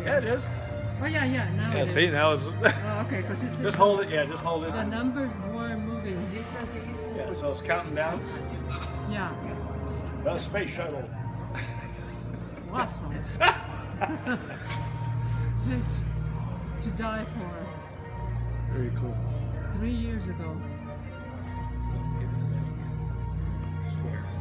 Yeah, it is. Oh yeah, yeah. Now Yeah, it see, is. now it's. Oh, okay, because it's Just hold it. Yeah, just hold it. the numbers weren't moving. Yeah, so it's counting down. Yeah. The space shuttle. Awesome. To die for. Very cool. 3 years ago. Square.